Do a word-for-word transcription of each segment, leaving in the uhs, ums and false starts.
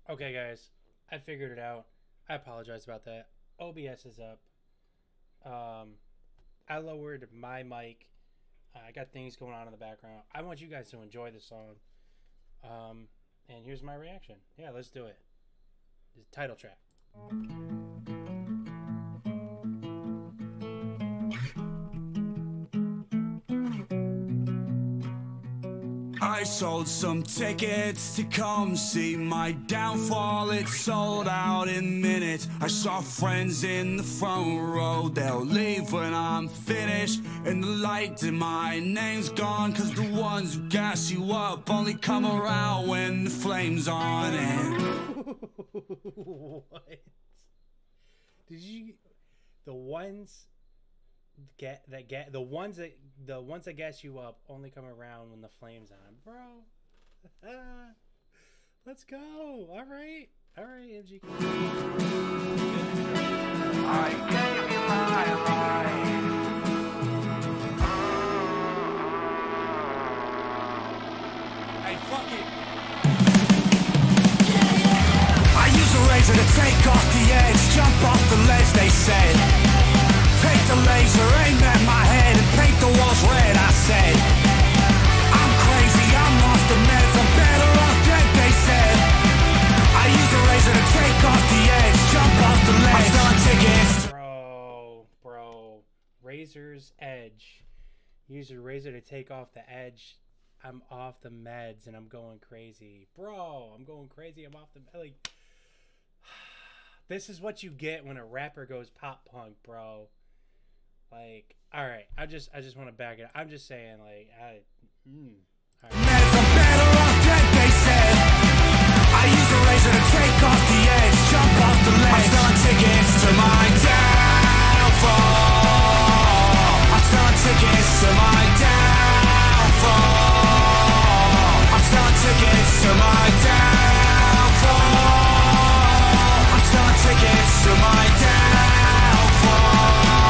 Okay, guys, I figured it out. I apologize about that. O B S is up. Um, I lowered my mic. Uh, I got things going on in the background. I want you guys to enjoy the song. Um, and here's my reaction. Yeah, let's do it. The title track. I sold some tickets to come see my downfall. It sold out in minutes. I saw friends in the front row. They'll leave when I'm finished. And the light in my name's gone, cause the ones who gas you up only come around when the flame's on. And what? Did you... The ones... Get that get the ones that the ones that gas you up only come around when the flame's on, bro. Let's go. All right, all right, M G K. I gave you my life. hey, fuck it. I use a razor to take off the edge, jump off the ledge. They said, take the laser, aim at my head, and paint the walls red. I said, I'm crazy, I'm off the meds, I'm better off dead. They said, I use a razor to take off the edge, jump off the ledge. I'm selling tickets. Bro, bro, razor's edge. Use a razor to take off the edge. I'm off the meds and I'm going crazy, bro. I'm going crazy. I'm off the like. This is what you get when a rapper goes pop punk, bro. Like, all right, I just, I just want to back it up. I'm just saying, like, I, mm, all right. I'm better off dead, they said. I use a razor to take off the edge, jump off the ledge. I'm selling tickets to my downfall. I'm selling tickets to my downfall. I'm selling tickets to my downfall. I'm selling tickets to my downfall.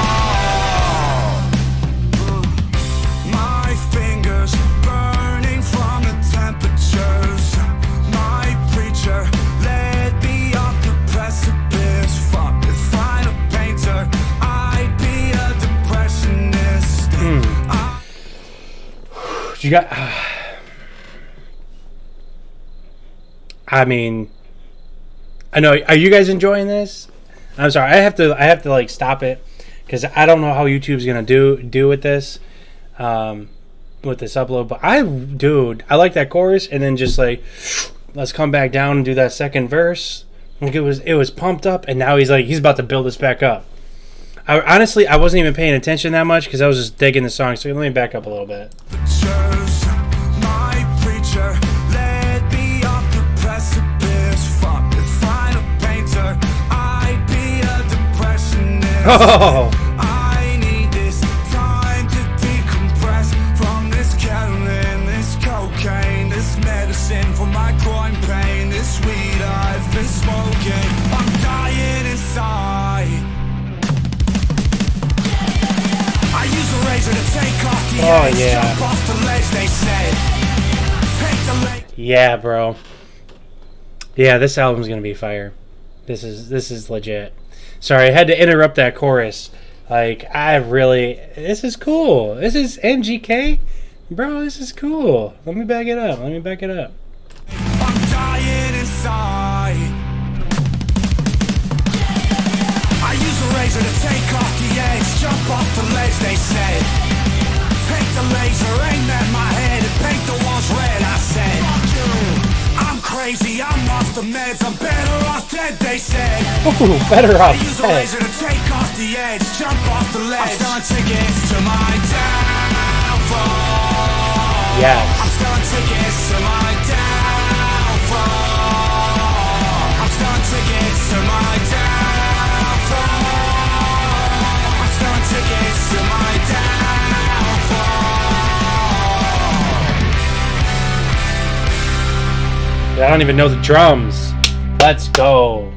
You got. Uh, I mean, I know. Are you guys enjoying this? I'm sorry. I have to. I have to like stop it because I don't know how YouTube's gonna do do with this, um, with this upload. But I, dude, I like that chorus, and then just like, let's come back down and do that second verse. Like it was, it was pumped up, and now he's like, he's about to build this back up. I, honestly, I wasn't even paying attention that much because I was just digging the song. So let me back up a little bit. Oh! I need this time to decompress from this Ketamine, this cocaine, this medicine for my groin pain, this weed I've been smoking. I'm dying inside. I use a razor to take off the oh, edge, yeah. jump off the ledge, they said. Take the ledge. Yeah, bro. Yeah, this album's gonna be fire. This is this is legit. Sorry, I had to interrupt that chorus. Like, I really... This is cool. This is M G K? Bro, this is cool. Let me back it up. Let me back it up. I'm dying inside. I use a razor to take off the edge, jump off the ledge, they said. Take the laser, aim at my head, and paint the walls red. I said, I'm crazy, I'm off the meds, I'm better off dead, they said. Ooh, better off I use a dead. razor to take off the edge, jump off the ledge. I'm selling tickets to my downfall. Yes. I'm selling tickets to my downfall. I'm selling tickets to my downfall. I'm selling tickets to my downfall. I don't even know the drums. Let's go.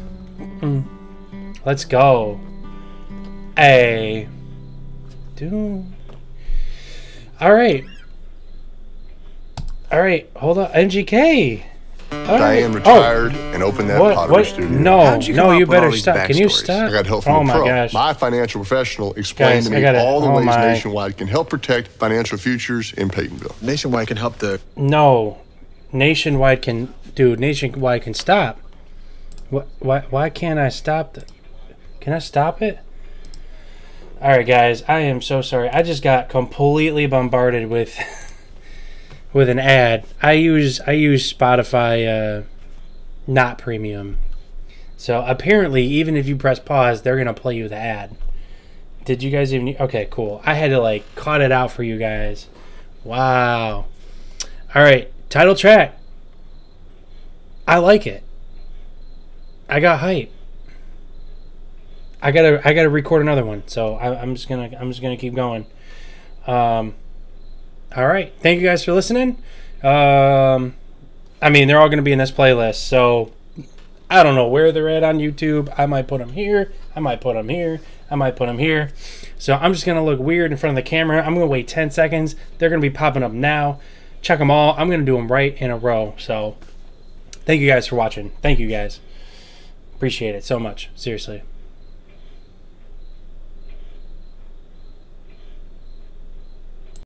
Let's go. Hey. Dude. Alright. Alright, hold on. M G K. All Diane right. retired Oh, and opened that what? pottery What? studio. No, How'd you come no, up you with all better these stop. Can you backstories? stop? I got help from Oh a my pro. gosh. My financial professional explained Guys, to I me gotta- all the oh ways my. Nationwide can help protect financial futures in Peytonville. Nationwide can help the No, Nationwide can, dude. Nationwide can stop. What? Why? Why can't I stop? The, can I stop it? All right, guys. I am so sorry. I just got completely bombarded with with an ad. I use I use Spotify, uh, not premium. So apparently, even if you press pause, they're gonna play you the ad. Did you guys even? Okay, cool. I had to like cut it out for you guys. Wow. All right, title track. I like it. I got hype. I gotta I gotta record another one. So I, I'm just gonna I'm just gonna keep going. Um. All right. Thank you guys for listening. Um. I mean, they're all gonna be in this playlist. So I don't know where they're at on YouTube. I might put them here. I might put them here. I might put them here. So I'm just going to look weird in front of the camera. I'm going to wait ten seconds. They're going to be popping up now. Check them all. I'm going to do them right in a row. So thank you guys for watching. Thank you guys. Appreciate it so much. Seriously.